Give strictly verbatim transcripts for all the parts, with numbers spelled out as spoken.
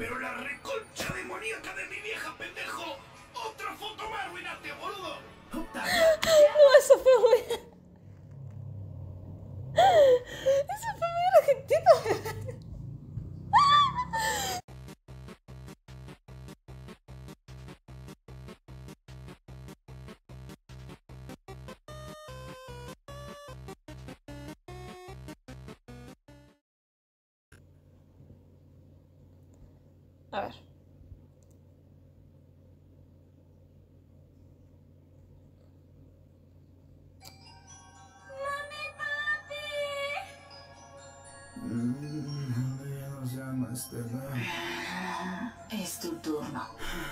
Pero la reconcha demoníaca de mi vieja, pendejo. Otra foto más, arruinaste, boludo. Octavia. No, eso fue muy... Eso fue muy argentino. A ver. ¡Mami, papi! Mm, ya nos llama Estela. Es tu turno.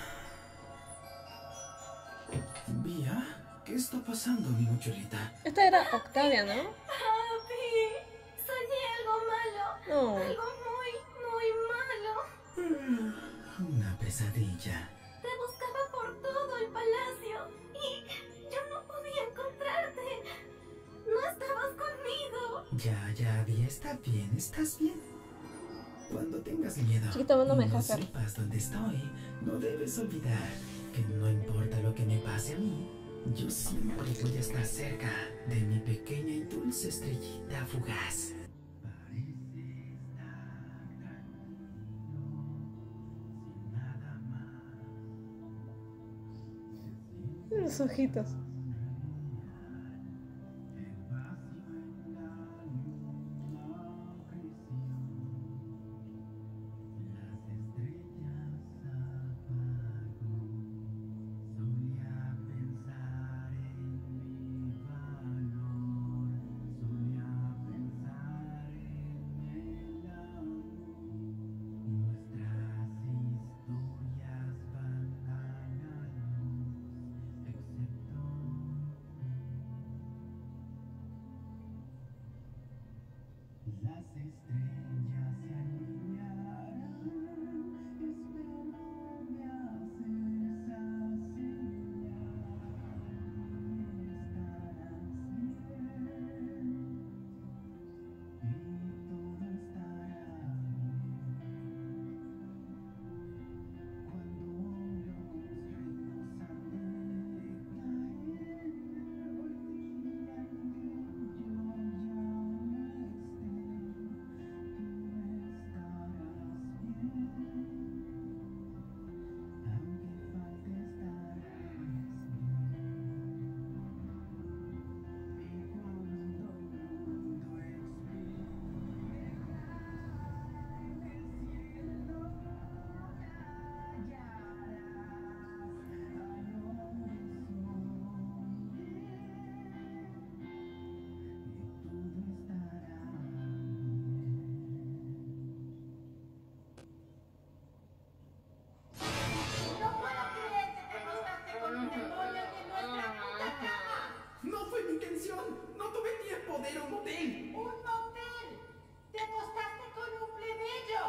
Vía, ¿qué está pasando, mi mochilita? Esta era Octavia, ¿no? Papi, soñé algo malo. No. Algo muy, muy malo. Una pesadilla. Te buscaba por todo el palacio y yo no podía encontrarte. No estabas conmigo. Ya, ya, Vía, está bien, estás bien. Cuando tengas miedo Chiquita, no me y no dejas ver. sepas dónde estoy, no debes olvidar que no importa lo que me pase a mí, yo siempre voy a estar cerca de mi pequeña y dulce estrellita fugaz. Parece estar tranquilo, sin nada más. Los ojitos. Las estrellas se alinearán, espero me haces así, estarás bien, y todo estará bien. Cuando los retos han de caer, olvidan que yo ya no esté. No puedo creer que te acostaste con un demonio de nuestra puta cama. No fue mi intención. No tuve tiempo de ir a un hotel. ¡Un motel! ¡Te acostaste con un plebeyo!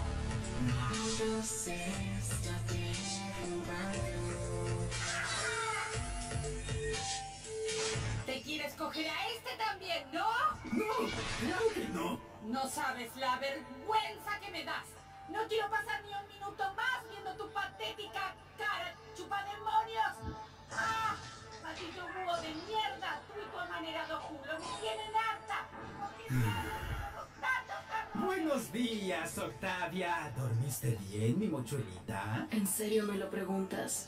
¿Te quieres coger a este también, no? No, claro que no. No sabes la vergüenza que me das. No quiero pasar ni un minuto más viendo tu patética cara chupademonios. ¡Ah! Maldito búho de mierda. Tú y tu amanerado culo me tienen harta. ¿Por qué tanto, tanto? Buenos días, Octavia. ¿Dormiste bien, mi mochuelita? ¿En serio me lo preguntas?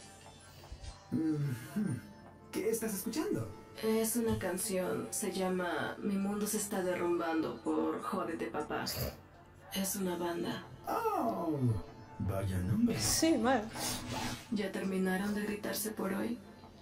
¿Qué estás escuchando? Es una canción, se llama Mi mundo se está derrumbando por Jódete Papá. Es una banda. Oh, vaya nombre. Sí, mal. ¿Ya terminaron de gritarse por hoy?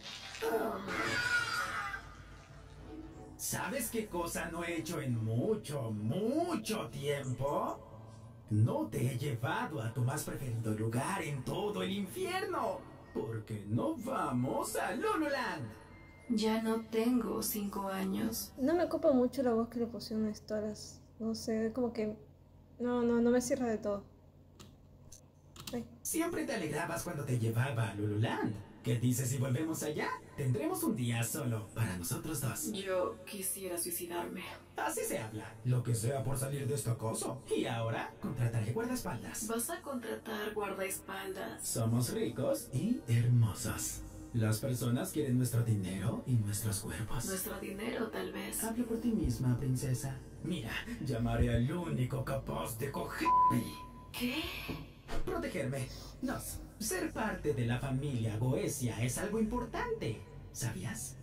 ¿Sabes qué cosa no he hecho en mucho, mucho tiempo? No te he llevado a tu más preferido lugar en todo el infierno. Porque no vamos a Lululand. Ya no tengo cinco años. No me copa mucho la voz que le pusieron a Stolas. No sé, como que... No, no, no me cierra de todo. Ay. Siempre te alegrabas cuando te llevaba a Lululand. ¿Qué dices si volvemos allá? Tendremos un día solo para nosotros dos. Yo quisiera suicidarme. Así se habla. Lo que sea por salir de esta cosa. Y ahora contrataré guardaespaldas. ¿Vas a contratar guardaespaldas? Somos ricos y hermosos. Las personas quieren nuestro dinero y nuestros cuerpos. Nuestro dinero, tal vez. Habla por ti misma, princesa. Mira, llamaré al único capaz de cogerme. ¿Qué? Protegerme. Nos. Ser parte de la familia Goesia es algo importante. ¿Sabías?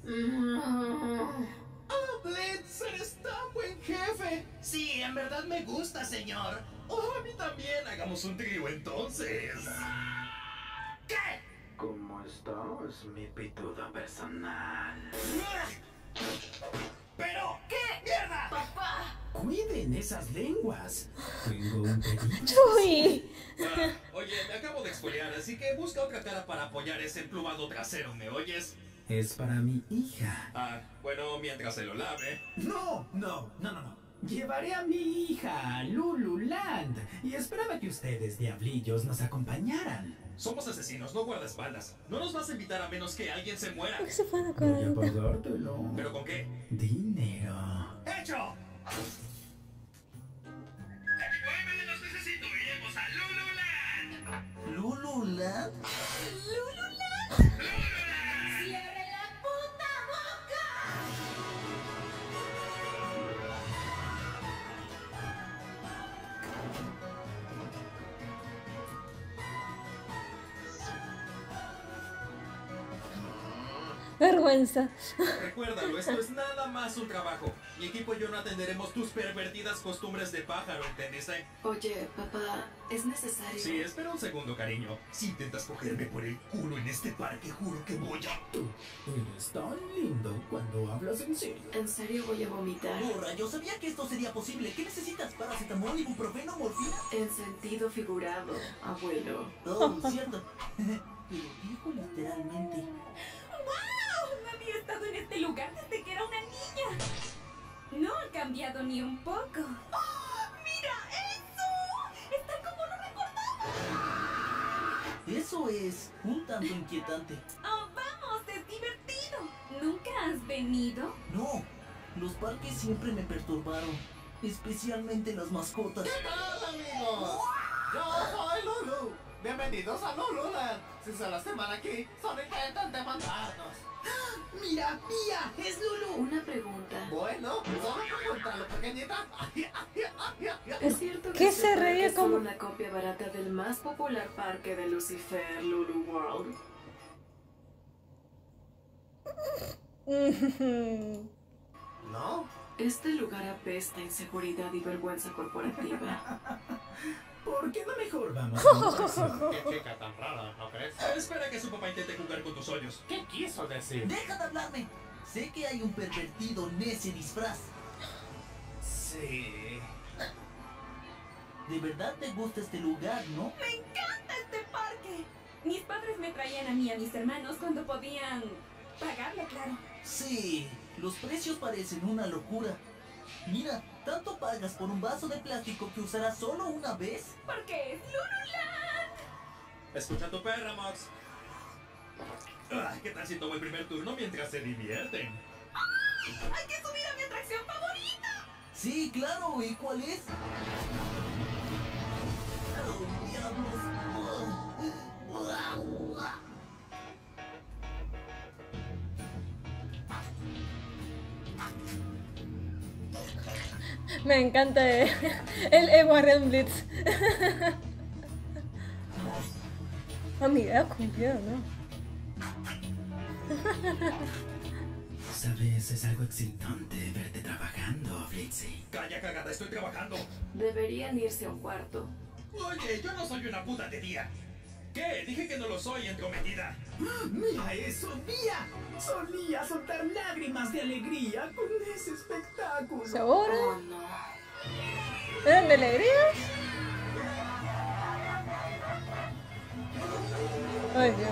¡Oh, Blitz! ¡Eres tan buen jefe! Sí, en verdad me gusta, señor. Oh, a mí también. Hagamos un trío entonces. ¿Qué? ¿Cómo estás, mi pitudo personal? ¿Pero qué? ¡Mierda! ¡Papá! Cuiden esas lenguas. Tengo un pedido. Uy. Ah, oye, me acabo de exfoliar, así que busca otra cara para apoyar ese emplumado trasero, ¿me oyes? Es para mi hija. Ah, bueno, mientras se lo lave. No, no, no, no, no. Llevaré a mi hija a Lululand y esperaba que ustedes, diablillos, nos acompañaran. Somos asesinos, no guardaespaldas. No nos vas a invitar a menos que alguien se muera. ¿Por qué se fueron a Voy a cuarenta? pagártelo. ¿Pero con qué? Dinero. ¡Hecho! ¡Muéveme, los necesito! ¡Iremos a Lululand! ¿Lululand? ¡Cierre la puta boca! Vergüenza. Recuérdalo, esto es nada más un trabajo. Mi equipo y yo no atenderemos tus pervertidas costumbres de pájaro, ¿entendiste? Oye, papá, ¿es necesario? Sí, espera un segundo, cariño. Si intentas cogerme por el culo en este parque, juro que voy a... Tú eres tan lindo cuando hablas en serio. En serio voy a vomitar. Borra, yo sabía que esto sería posible. ¿Qué necesitas? ¿Paracetamol, ibuprofeno, morfina? En sentido figurado, abuelo. Oh, cierto. Pero dijo literalmente. ¡Wow! No había estado en este lugar desde que era una niña. No ha cambiado ni un poco. ¡Oh, mira eso! Está como lo recordaba. Eso es un tanto inquietante. ¡Oh, vamos! ¡Es divertido! ¿Nunca has venido? No, los parques siempre me perturbaron. Especialmente las mascotas. ¡Hola, amigos! Yo soy Lulu. Bienvenidos a Lululand. Si se lastiman aquí, solo intentan demandarnos. ¡Mira, Mía! ¡Es Lulu! Una pregunta. Bueno, solo pregúntalo, pequeñita. ¿Es cierto que ¿Qué este se parque reía es solo como- una copia barata del más popular parque de Lucifer, Lulu World? ¿No? Este lugar apesta a inseguridad y vergüenza corporativa. ¿Por qué no mejor vamos a una atracción? Qué chica tan rara, ¿no crees? Espera que su papá intente jugar con tus hoyos. ¿Qué quiso decir? ¡Deja de hablarme! Sé que hay un pervertido en ese disfraz. Sí. De verdad te gusta este lugar, ¿no? ¡Me encanta este parque! Mis padres me traían a mí y a mis hermanos cuando podían pagarle, claro. Sí, los precios parecen una locura. Mira, ¿tanto pagas por un vaso de plástico que usarás solo una vez? Porque es Lululand. Escucha a tu perra, Mox. Ah, ¿qué tal si tomo el primer turno mientras se divierten? ¡Hay que subir a mi atracción favorita! Sí, claro, ¿y cuál es? ¡Oh, diablos! Me encanta el, el, el Warren Blitz. Amiga, cuidado, ¿no? Sabes, es algo excitante verte trabajando, Blitzy. Calla, cagada, estoy trabajando. Deberían irse a un cuarto. Oye, yo no soy una puta de día. ¿Qué? Dije que no lo soy, entrometida. ¡Mira eso, Mía! Solía soltar lágrimas de alegría con ese espectáculo. ¿Seguro? Oh, no. ¿Eran de alegría? Ay, Dios.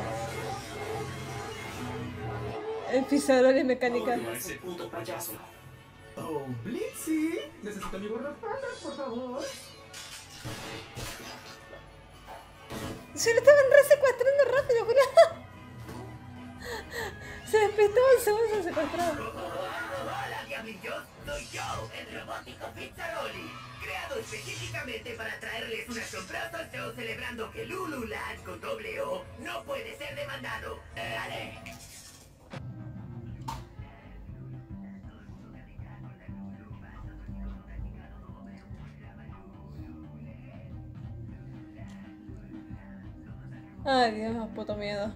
El pisador de mecánica. Odio a ese puto payaso. Oh, Blitzy, necesito mi guardaespaldas, por favor. Se lo estaban re secuestrando rápido, Julián. Cristóbal segundo se secuestrado. Hola, diablillos. Soy yo, el robótico Pizzaroli. Creado específicamente para traerles un asombroso show celebrando que Lululand con doble O no puede ser demandado. ¡Dale! Ay, Dios, puto miedo.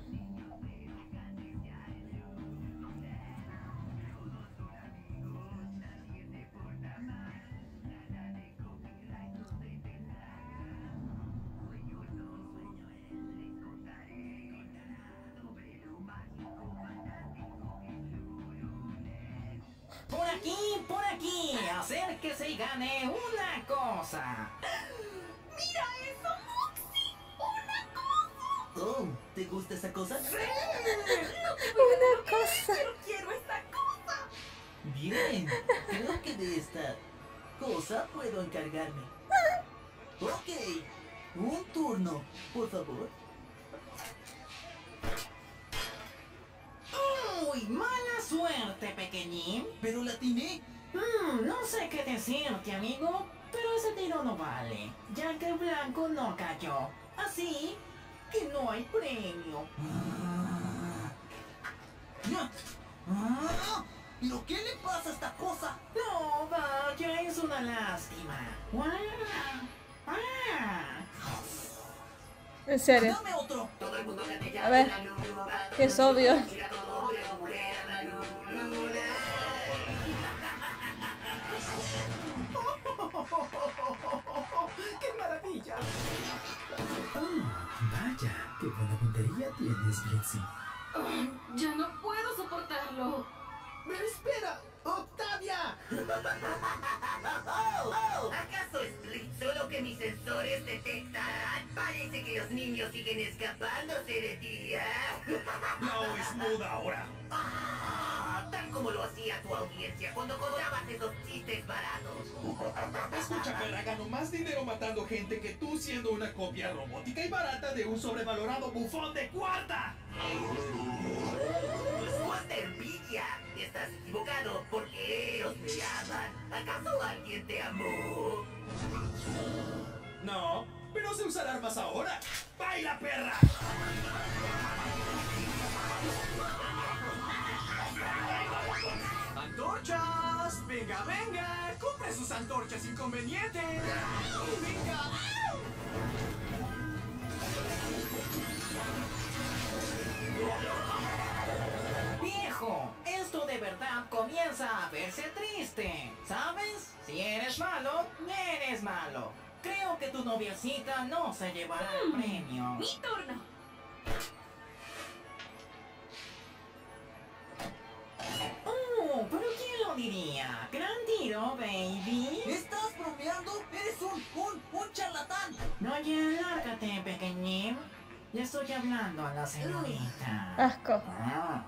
Por aquí, por aquí, acérquese y gane una cosa. ¡Mira eso, Moxie! ¡Una cosa! Oh, ¿te gusta esa cosa? Una cosa. ¡Pero quiero esta cosa! Bien, creo que de esta cosa puedo encargarme. Ok, un turno, por favor. Uy, mala suerte, pequeñín. Pero la atiné. Hmm, no sé qué decirte, amigo, pero ese tiro no vale, ya que el blanco no cayó. Así que no hay premio. Ah. Ah, ¿pero qué le pasa a esta cosa? No, vaya, es una lástima. Ah, ah. En serio. Dame otro. Todo el mundo cante ya A ver, la Lulu, que es obvio. Mira todo, voy a mover a la Lulu. ¡Qué maravilla! Oh, vaya, qué buena puntería tienes, Blitzy. Ya no puedo soportarlo. ¡Pero espera! ¡Octavia! Oh, oh, ¿acaso Split solo que mis sensores detectarán? Parece que los niños siguen escapándose de ti, ¿eh? No es muda ahora. Ah, tal como lo hacía tu audiencia cuando cobrabas esos chistes baratos. Escucha, perra, gano más dinero matando gente que tú siendo una copia robótica y barata de un sobrevalorado bufón de cuarta. Pues cuánta envidia. Estás equivocado porque ellos me aman. ¿Acaso alguien te amó? No, pero sé usar armas ahora. ¡Baila, perra! ¡Antorchas! ¡Venga, venga! ¡Compre sus antorchas inconvenientes! ¡Venga! Viejo, esto de verdad comienza a verse triste. ¿Sabes? Si eres malo, eres malo. Creo que tu noviecita no se llevará el premio. ¡Mi turno! Oh, pero ¿quién lo diría? Gran tiro, baby. ¿Estás bromeando? ¡Eres un, un, un charlatán! No, ya, lárgate, pequeñín. Le estoy hablando a la señorita. Asco. Ah.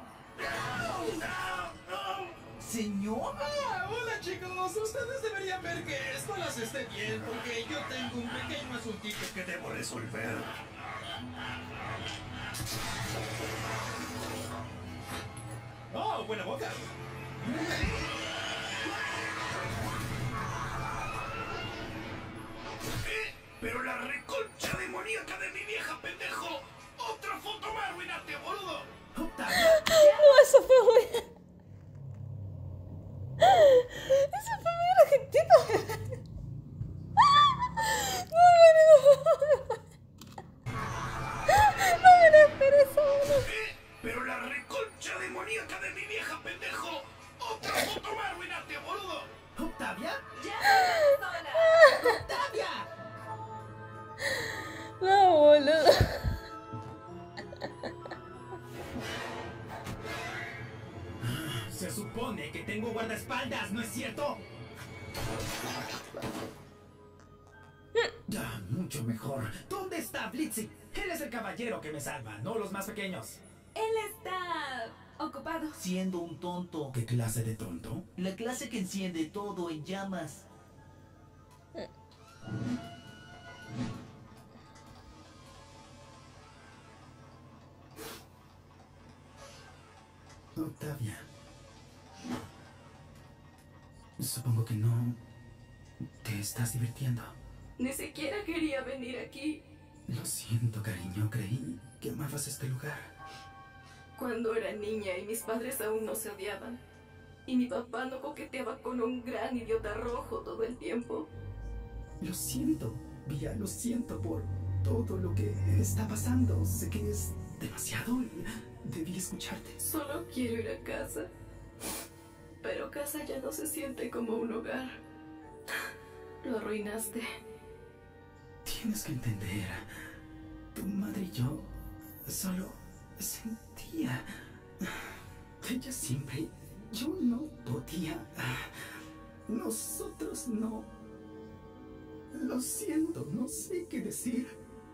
Señor. Ah, hola, chicos. Ustedes deberían ver que esto las esté bien porque yo tengo un pequeño asuntito que debo resolver. ¡Oh, buena boca! ¿Eh? ¡Pero la reconcha demoníaca de mi vieja, pendejo! ¡Otra foto más, arruinate, boludo! ¡Octavia! No, eso fue muy... Eso fue muy argentino. No, no, no me lo esperé eso, boludo. ¿Eh? ¡Pero la reconcha demoníaca de mi vieja, pendejo! ¡Otra foto más, arruinate, boludo! ¡Octavia! ¡Ya sola! ¡Octavia! No, boludo. Se supone que tengo guardaespaldas, ¿no es cierto? Ya, mucho mejor. ¿Dónde está Blitzy? Él es el caballero que me salva, no los más pequeños. Él está ocupado. Siendo un tonto. ¿Qué clase de tonto? La clase que enciende todo en llamas. Octavia. Supongo que no te estás divirtiendo. Ni siquiera quería venir aquí. Lo siento, cariño. Creí que amabas este lugar. Cuando era niña y mis padres aún no se odiaban. Y mi papá no coqueteaba con un gran idiota rojo todo el tiempo. Lo siento, Vía, lo siento por todo lo que está pasando. Sé que es demasiado y debí escucharte. Solo quiero ir a casa. Pero casa ya no se siente como un hogar. Lo arruinaste. Tienes que entender. Tu madre y yo solo sentía. Ella siempre. Yo no podía. Nosotros no. Lo siento, no sé qué decir.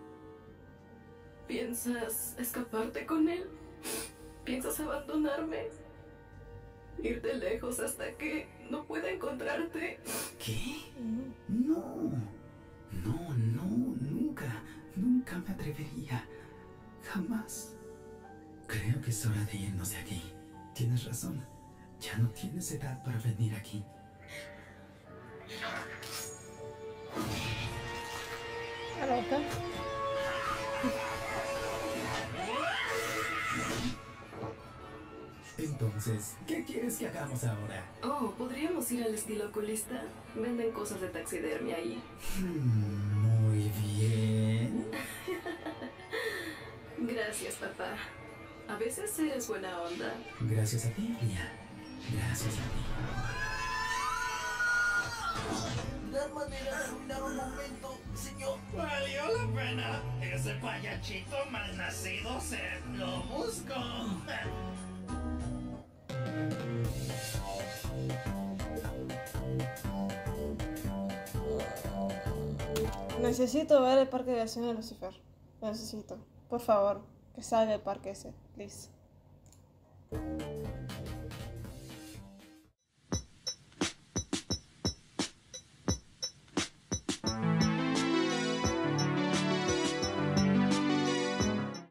¿Piensas escaparte con él? ¿Piensas abandonarme? ¿Irte lejos hasta que no pueda encontrarte? ¿Qué? No. No, no, nunca. Nunca me atrevería. Jamás. Creo que es hora de irnos de aquí. Tienes razón. Ya no tienes edad para venir aquí. Arauca. Entonces, ¿qué quieres que hagamos ahora? Oh, ¿podríamos ir al estilo oculista? Venden cosas de taxidermia ahí. Hmm, muy bien. Gracias, papá. A veces eres buena onda. Gracias a ti, Lia. Gracias a ti. Gran manera de arruinar un momento, señor. Valió la pena. Ese payachito malnacido se lo busco. Necesito ver el parque de diversiones de Lucifer. Lo necesito. Por favor, que salga el parque ese, please.